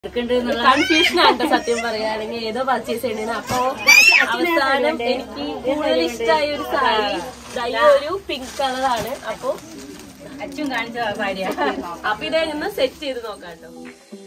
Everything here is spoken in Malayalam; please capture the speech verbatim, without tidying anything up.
കൺഫ്യൂഷൻ ആയിട്ട് സത്യം പറയുകയാണെങ്കിൽ ഏതോ പർച്ചേസ് ചെയ്യണേന്. അപ്പൊ അവസാനം എനിക്ക് കൂടുതൽ ഇഷ്ടമായ ഒരു സാരി ഒരു പിങ്ക് കളറാണ്. അപ്പൊ അച്ഛൻ കാണിച്ച സാരിയാണ്. അപ്പൊ ഇതേ സെറ്റ് ചെയ്ത് നോക്കാം കേട്ടോ.